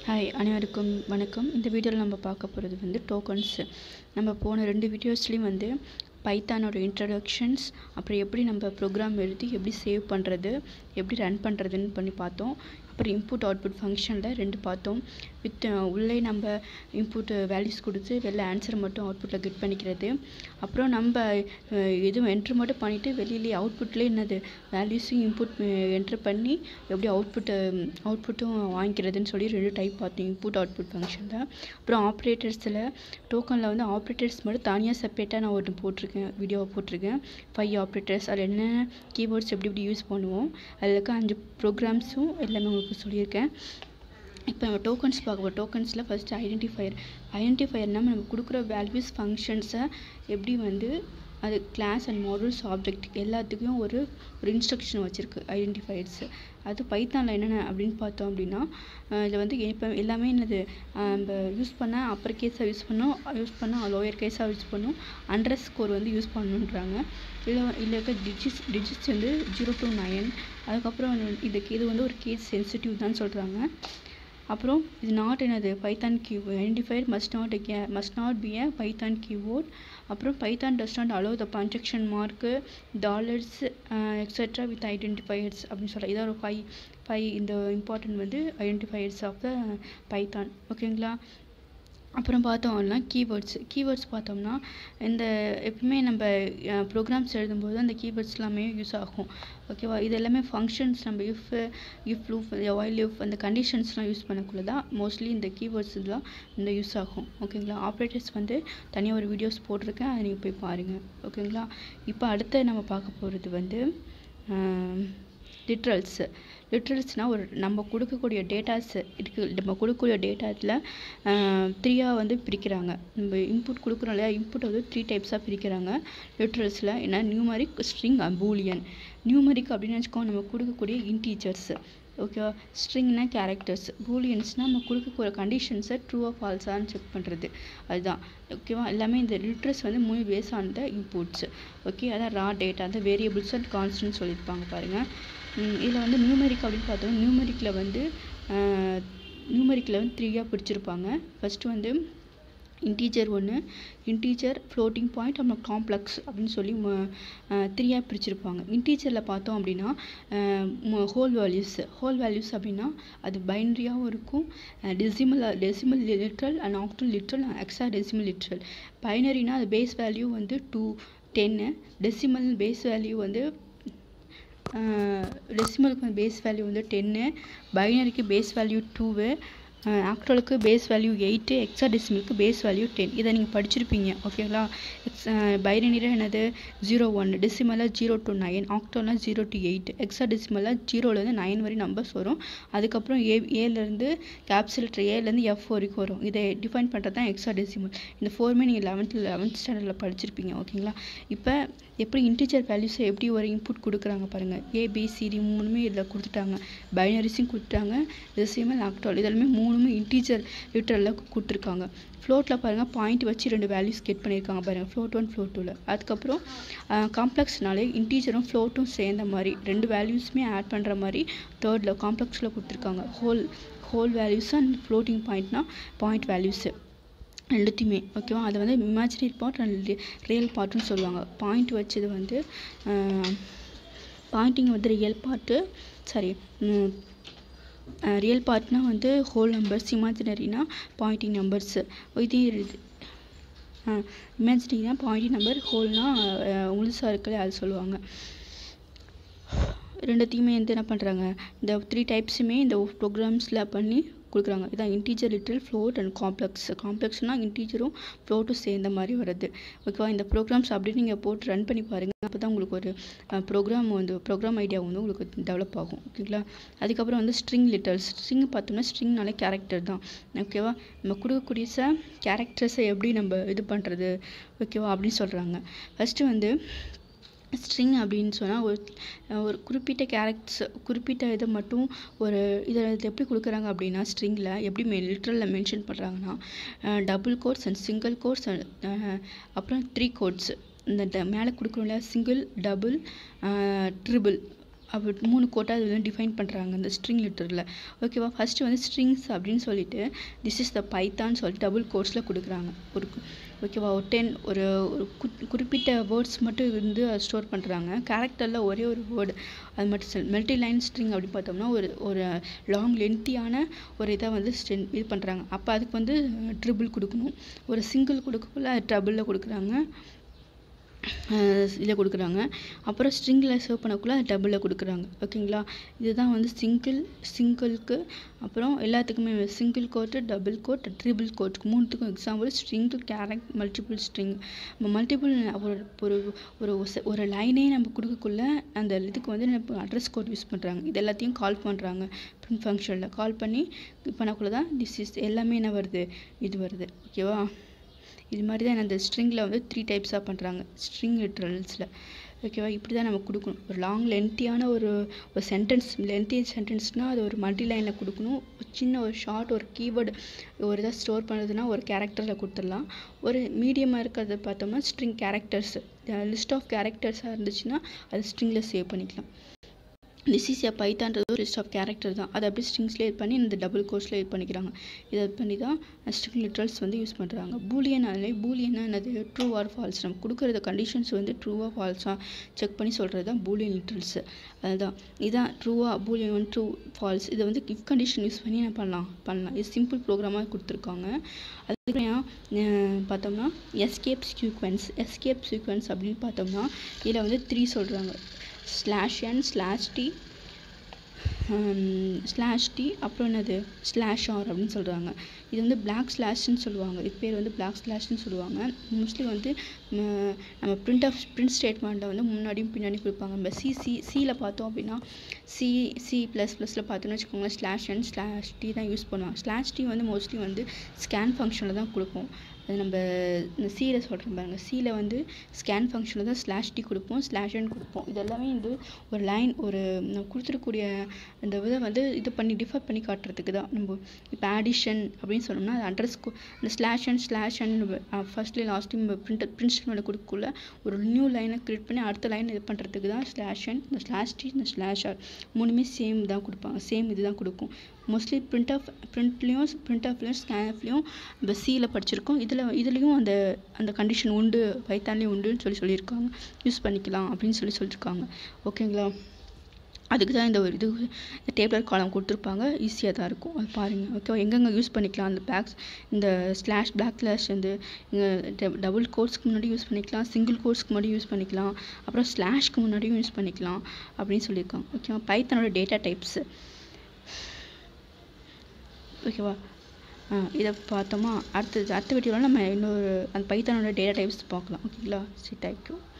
Hi அனைவருக்கும் வணக்கம். இந்த வீடியோவில் நம்ம பார்க்க போகிறது வந்து டோக்கன்ஸ். நம்ம போன 2 வீடியோஸ்லேயும் வந்து பைத்தானோட இன்ட்ரடக்ஷன்ஸ், அப்புறம் எப்படி நம்ம ப்ரோக்ராம் எழுதி எப்படி சேவ் பண்ணுறது, எப்படி ரன் பண்ணுறதுன்னு பண்ணி பார்த்தோம். அப்புறம் இன்புட் அவுட்புட் ஃபங்க்ஷனில் 2 பார்த்தோம். உள்ளே நம்ம இன்புட் வேல்யூஸ் கொடுத்து வெளில ஆன்சர் மட்டும் அவுட்புட்டில் கெட் பண்ணிக்கிறது. அப்புறம் நம்ம எதுவும் என்ட்ரு மட்டும் பண்ணிவிட்டு வெளியிலே அவுட்புட்லேயே என்னது வேல்யூஸும் இன்புட் என்ட்ரு பண்ணி எப்படி அவுட்புட்டும் வாங்கிக்கிறதுன்னு சொல்லி 2 டைப் பார்த்தோம் இன்புட் அவுட்புட் ஃபங்க்ஷனில். அப்புறம் ஆப்ரேட்டர்ஸில் டோக்கனில் வந்து ஆப்ரேட்டர்ஸ் மட்டும் தனியாக செப்பரேட்டாக நான் ஒன்று வீடியோவை போட்டிருக்கேன் 5 ஆப்ரேட்டர்ஸ். அதில் என்னென்ன கீபோர்ட்ஸ் எப்படி யூஸ் பண்ணுவோம், அதில் இருக்க 5 ப்ரோக்ராம்ஸும் எல்லாமே உங்களுக்கு சொல்லியிருக்கேன். இப்போ நம்ம டோக்கன்ஸ் பார்க்க டோக்கன்ஸில் ஃபஸ்ட்டு ஐடென்டிஃபையர்னால் நம்ம கொடுக்குற வேல்யூஸ் ஃபங்க்ஷன்ஸை எப்படி வந்து அது கிளாஸ் அண்ட் மாடல்ஸ் ஆப்ஜெக்ட் எல்லாத்துக்கும் ஒரு இன்ஸ்ட்ரக்ஷன் வச்சுருக்கு ஐடென்டிஃபையர்ஸ். அது பைத்தானில் என்னென்ன அப்படின்னு பார்த்தோம் அப்படின்னா, இதில் வந்து இப்போ எல்லாமே என்னது நம்ம யூஸ் பண்ண அப்பர் கேஸாக யூஸ் பண்ணால் லோயர் கேஸாக யூஸ் பண்ணணும், அண்டர்ஸ்கோர் வந்து யூஸ் பண்ணணுன்றாங்க. இதில் இருக்க டிஜிட்ஸ் வந்து 0 to 9. அதுக்கப்புறம் இது வந்து ஒரு கேஸ் சென்சிட்டிவ் தான் சொல்கிறாங்க. அப்புறம் இது நாட் என்னது Python keyboard identifier must not be a Python keyboard. அப்புறம் Python does not allow the punctuation mark dollars etc with identifiers அப்படின்னு சொல்ல. இதான் ஒரு 5 இந்த இம்பார்ட்டன்ட் வந்து ஐடென்டிஃபையர்ஸ் ஆஃப் த பைத்தான். ஓகேங்களா. அப்புறம் பார்த்தோம்னா கீவேர்ட்ஸ் பார்த்தோம்னா இந்த எப்பவுமே நம்ம ப்ரோக்ராம்ஸ் எழுதும்போது அந்த கீவேர்ட்ஸ் எல்லாமே யூஸ் ஆகும். ஓகேவா. இது எல்லாமே ஃபங்க்ஷன்ஸ் நம்ம இஃப் லூப் ஒயில் லூப் அந்த கண்டிஷன்ஸ்லாம் யூஸ் பண்ணக்குள்ள தான் மோஸ்ட்லி இந்த கீவேர்ட்ஸ் இதெல்லாம் இந்த யூஸ் ஆகும். ஓகேங்களா. ஆப்ரேட்டர்ஸ் வந்து தனியாக ஒரு வீடியோஸ் போட்டிருக்கேன், அதை நீங்கள் போய் பாருங்கள். ஓகேங்களா. இப்போ அடுத்து நம்ம பார்க்க போகிறது வந்து லிட்ரல்ஸ்னால் ஒரு நம்ம கொடுக்கக்கூடிய டேட்டாஸ் இருக்குது. நம்ம கொடுக்கக்கூடிய டேட்டாத்தில் 3 வந்து பிரிக்கிறாங்க. நம்ம இன்புட் கொடுக்குறோம் இல்லையா, இன்புட் வந்து 3 டைப்ஸாக பிரிக்கிறாங்க லிட்ரல்ஸில். என்ன நியூமரிக், ஸ்ட்ரிங், பூலியன். நியூமரிக் அப்படின்னு வச்சுக்கோங்க நம்ம கொடுக்கக்கூடிய இன்டீஜர்ஸ். ஓகேவா. ஸ்ட்ரிங்னா கேரக்டர்ஸ், பூலியன்ஸ்னால் நம்ம கொடுக்கக்கூடிய கண்டிஷன்ஸை ட்ரூவா ஃபால்ஸான்னு செக் பண்ணுறது, அதுதான். ஓகேவா. எல்லாமே இந்த லிட்ரல்ஸ் வந்து 3 base on the inputs. Okay. அதான் ரா டேட்டா, அந்த வேரியபிள்ஸ் அண்ட் கான்ஸ்டன்ட் சொல்லியிருப்பாங்க பாருங்கள். இதில் வந்து நியூமரிக் அப்படின்னு பார்த்தோம்னா நியூமரிக்கில் வந்து 3 பிரிச்சிருப்பாங்க. ஃபஸ்ட்டு வந்து இன்டீஜர் 1, இன்டீஜர், ஃப்ளோட்டிங் பாயிண்ட், அப்புறம் காம்ப்ளெக்ஸ் அப்படின்னு சொல்லி 3 பிரிச்சிருப்பாங்க. இன்டீஜரில் பார்த்தோம் அப்படின்னா ஹோல் வேல்யூஸ் அப்படின்னா அது பைனரியாகவும் இருக்கும், decimal literal and octal literal, hexadecimal literal. பைனரினா அது பேஸ் வேல்யூ வந்து 2, 10. டெசிமல் பேஸ் வேல்யூ வந்து டெசிமலுக்கு பேஸ் வேல்யூ வந்து 10, பைனரிக்கு பேஸ் வேல்யூ 2, ஆக்டலுக்கு பேஸ் வேல்யூ 8, எக்ஸா டெசிமலுக்கு பேஸ் வேல்யூ 10. இதை நீங்கள் படிச்சிருப்பீங்க. ஓகேங்களா. பைனரியில் என்னது 0-1, டெசிமலில் 0 to 9, ஆக்டல்னால் 0 to 8, எக்ஸா டெசிமலில் 0லேருந்து 9 வரை நம்பர்ஸ் வரும். அதுக்கப்புறம் ஏலேருந்து கேப்சல் லெட்டர் ஏலேருந்து எஃப் வரைக்கும் வரும். இதை டிஃபைன் பண்ணுறது தான் எக்ஸா டெசிமல். இந்த 4மே நீங்கள் 11th ஸ்டாண்டர்டில் படிச்சிருப்பீங்க. ஓகேங்களா. இப்போ எப்படி இன்டீஜர் வேல்யூஸை எப்படி ஒரு இன்புட் கொடுக்குறாங்க பாருங்கள். ABCD 3மே இதில் கொடுத்துட்டாங்க, பைனரிஸும் கொடுத்துட்டாங்க, டெசிமல், ஆக்டல் இதெல்லாமே 3மே இன்டீஜர் லிட்டரலில் கொடுத்துருக்காங்க. ஃப்ளோட்டில் பாருங்கள் பாயிண்ட் வச்சு 2 வேல்யூஸ் கெட் பண்ணியிருக்காங்க பாருங்கள், ஃப்ளோட் 1, ஃப்ளோட் 2ல. அதுக்கப்புறம் காம்ப்ளெக்ஸ்னாலே இன்டீஜரும் ஃப்ளோட்டும் சேர்ந்த மாதிரி 2 வேல்யூஸுமே ஆட் பண்ணுற மாதிரி 3rd காம்ப்ளெக்ஸில் கொடுத்துருக்காங்க. ஹோல் வேல்யூஸ் அண்ட் ஃப்ளோட்டிங் பாயிண்ட்னா பாயிண்ட் வேல்யூஸு எல்லாத்தையுமே. ஓகேவா. அதை வந்து இமேஜினரி பார்ட் அண்ட் ரியல் பார்ட்டுன்னு சொல்லுவாங்க. பாயிண்ட் வச்சது வந்து பாயிண்டிங் வந்து ரியல் பார்ட்னா வந்து ஹோல் நம்பர்ஸ், இமேஜினரினா பாயிண்டிங் நம்பர்ஸு. இதே இமேஜினரினா பாயிண்டிங் நம்பர், ஹோல்னா முழுசாக இருக்கல அது சொல்லுவாங்க. 2த்தையுமே வந்து என்ன பண்ணுறாங்க, இந்த 3 டைப்ஸுமே இந்த ப்ரோக்ராம்ஸில் பண்ணி கொடுக்குறாங்க. இதான் integer, literal, float and complex. காம்ப்ளெக்ஸ்னால் இன்டீஜரும் ஃப்ளோட்டும் சேர்ந்த மாதிரி வருது. ஓகேவா. இந்த ப்ரோக்ராம்ஸ் அப்படியே நீங்கள் போட்டு ரன் பண்ணி பாருங்கள். அப்போ தான் உங்களுக்கு ஒரு ப்ரோக்ராம் ஐடியா வந்து உங்களுக்கு டெவலப் ஆகும். ஓகேங்களா. அதுக்கப்புறம் வந்து ஸ்ட்ரிங் பார்த்தோம்னா ஸ்ட்ரிங்னாலே கேரக்டர் தான். ஓகேவா. நம்ம கொடுக்கக்கூடிய கேரக்டர்ஸை எப்படி நம்ம இது பண்ணுறது, ஓகேவா அப்படின்னு சொல்கிறாங்க. ஃபஸ்ட்டு வந்து ஸ்ட்ரிங் அப்படின்னு சொன்னால் ஒரு குறிப்பிட்ட இதை மட்டும் இதை எப்படி கொடுக்குறாங்க அப்படின்னா ஸ்ட்ரிங்கில் எப்படி லிட்ரலில் மென்ஷன் பண்ணுறாங்கன்னா double quotes and single quotes அப்புறம் 3 கோட்ஸ். இந்த மேலே கொடுக்குறோம்ல சிங்கிள், டபுள், ட்ரிபிள் அப்படி 3 கோட்டாக அது வந்து டிஃபைன் பண்ணுறாங்க அந்த ஸ்ட்ரிங் லிட்டரில். ஓகேவா? ஃபஸ்ட்டு வந்து ஸ்ட்ரிங்ஸ் அப்படின்னு சொல்லிட்டு திஸ் இஸ் த பைத்தான்னு சொல்லிட்டு டபுள் கோட்ஸில் கொடுக்குறாங்க. ஓகேவா? ஒரு குறிப்பிட்ட வேர்ட்ஸ் மட்டும் வந்து ஸ்டோர் பண்ணுறாங்க. கேரக்டரில் ஒரே ஒரு வேர்டு அது மட்டும் மல்டி லைன் ஸ்ட்ரிங் அப்படி பார்த்தோம்னா ஒரு லாங் லென்த்தியான ஒரு இதை வந்து இது பண்ணுறாங்க. அப்போ அதுக்கு வந்து ட்ரிபிள் கொடுக்கணும். ஒரு சிங்கிள் கொடுக்கக்குள்ள அது ட்ரிபிளில் கொடுக்குறாங்க, இதில் கொடுக்குறாங்க. அப்புறம் ஸ்ட்ரிங்கில் சேவ் பண்ணக்குள்ள அது டபுளில் கொடுக்குறாங்க. ஓகேங்களா? இதுதான் வந்து சிங்கிள்க்கு அப்புறம் எல்லாத்துக்குமே single quote, double quote, triple கோட்டுக்கு 3த்துக்கும் example string, character, multiple string. Multiple ஒரு லைனே நம்ம கொடுக்கக்குள்ள அந்த இதுக்கு வந்து நம்ம அட்ரஸ் கோட் யூஸ் பண்ணுறாங்க. இது எல்லாத்தையும் கால் பண்ணுறாங்க பிரிண்ட் ஃபங்க்ஷனில். கால் பண்ணி பண்ணக்குள்ள தான் திஸ் இஸ் எல்லாமே என்ன வருது, இது வருது. ஓகேவா? இது மாதிரி தான் அந்த ஸ்ட்ரிங்கில் வந்து 3 டைப்ஸாக பண்ணுறாங்க ஸ்ட்ரிங் லிட்ரல்ஸில். ஓகேவா? இப்படி தான் நம்ம கொடுக்கணும். ஒரு லாங் லென்த்தியான ஒரு சென்டென்ஸ், லென்த்தி சென்டென்ஸ்னால் அது ஒரு மல்டி லைனில் கொடுக்கணும். சின்ன ஒரு ஷார்ட் ஒரு கீவேர்டு ஒரு இதாக ஸ்டோர் பண்ணுறதுனா ஒரு கேரக்டரில் கொடுத்துடலாம். ஒரு மீடியமாக இருக்கிறத பார்த்தோம்னா ஸ்ட்ரிங் கேரக்டர்ஸ், லிஸ்ட் ஆஃப் கேரக்டர்ஸாக இருந்துச்சுன்னா அது ஸ்ட்ரிங்கில் சேவ் பண்ணிக்கலாம். திஸ் இஸ் பைத்தான்றது ஒரு லிஸ்ட் ஆஃப் கேரக்டர் தான். அதை அப்படியே ஸ்ட்ரிங்ஸ்லேயே இது பண்ணி இந்த டபுள் கோட்ஸில் இது பண்ணிக்கிறாங்க. இதை பண்ணி தான் ஸ்ட்ரிங் லிட்ரல்ஸ் வந்து யூஸ் பண்ணுறாங்க. பூலியன்னா என்னது, ட்ரூ ஆர் ஃபால்ஸ். நம்ம கொடுக்குற கண்டிஷன்ஸ் வந்து ட்ரூவாக ஃபால்ஸாக செக் பண்ணி சொல்கிறது தான் பூலியன் லிட்ரல்ஸ். அதுதான் இதான் ட்ரூவா பூலியன் ட்ரூ ஃபால்ஸ். இதை வந்து இஃப் கண்டிஷன் யூஸ் பண்ணி என்ன பண்ணலாம். இது சிம்பிள் ப்ரோக்ராமாக கொடுத்துருக்காங்க. அதுக்கப்புறம் பார்த்தோம்னா எஸ்கேப் சீக்வென்ஸ் அப்படின்னு பார்த்தோம்னா இதில் வந்து 3 சொல்கிறாங்க. /n /t அப்புறம் என்னது /r அப்படின்னு சொல்கிறாங்க. இது வந்து பிளாக் ஸ்லாஷ்ன்னு சொல்லுவாங்க. இது பேர் வந்து பிளாக் ஸ்லாஷ்ன்னு சொல்லுவாங்க. மோஸ்ட்லி வந்து நம்ம பிரிண்ட் ஸ்டேட்மெண்ட்டில் வந்து முன்னாடியும் பின்னாடி கொடுப்பாங்க. நம்ம சியில் பார்த்தோம் அப்படின்னா C++ல் பார்த்தோன்னு வச்சுக்கோங்களேன் /n /t தான் யூஸ் பண்ணுவாங்க. /t வந்து மோஸ்ட்லி வந்து ஸ்கேன் ஃபங்க்ஷனில் தான் கொடுப்போம். அது நம்ம சியில் சொல்கிறோம் பாருங்கள். சியில் வந்து ஸ்கேன் ஃபங்க்ஷனில் தான் /t கொடுப்போம், /n கொடுப்போம். இது எல்லாமே வந்து ஒரு லைன் ஒரு நம்ம கொடுத்துருக்கூடிய அந்த இதை வந்து இது பண்ணி டிஃபர் பண்ணி காட்டுறதுக்கு தான். நம்ம இப்போ ஆடிஷன் அப்படின்னு சொன்னோம்னா அது அட்ரஸ் இந்த /n ஃபர்ஸ்ட்லேயும் லாஸ்ட்லேயும் நம்ம பிரிண்ட் ஸ்டேட்மெண்ட்டில் கொடுக்கக்குள்ள ஒரு நியூ லைனை க்ரியேட் பண்ணி அடுத்த லைன் இது பண்ணுறதுக்கு தான் /n, இந்த /t, இந்த /r 3மே சேம் தான் கொடுப்பாங்க. சேம் இது தான் கொடுக்கும். மோஸ்ட்லி பிரிண்ட்லேயும் ஸ்கேன்ஃப்லேயும் நம்ம சியில் படிச்சிருக்கோம். இதுலேயும் அந்த கண்டிஷன் உண்டு, பைத்தான்லேயும் உண்டுன்னு சொல்லியிருக்காங்க. யூஸ் பண்ணிக்கலாம் அப்படின்னு சொல்லியிருக்காங்க. ஓகேங்களா? அதுக்கு தான் இந்த டேபிளர் காலம் கொடுத்துருப்பாங்க. ஈஸியாக தான் இருக்கும். அது பாருங்கள். ஓகே, எங்கெங்கே யூஸ் பண்ணிக்கலாம் அந்த இந்த பிளாக் ஸ்லாஷ் வந்து டபுள் கோட்ஸ்க்கு முன்னாடி யூஸ் பண்ணிக்கலாம், சிங்கிள் கோட்ஸ்க்கு முன்னாடி யூஸ் பண்ணிக்கலாம், அப்புறம் ஸ்லாஷ்க்கு முன்னாடியும் யூஸ் பண்ணிக்கலாம் அப்படின்னு சொல்லியிருக்காங்க. ஓகேவா? பைத்தானோட டேட்டா டைப்ஸு. ஓகேவா? இதை பார்த்தோமா அடுத்த வீடியோவில் நம்ம இன்னொரு அந்த பைத்தானோட டேட்டா டைப்ஸ் பார்க்கலாம். ஓகேங்களா? சரி, தேங்க்யூ.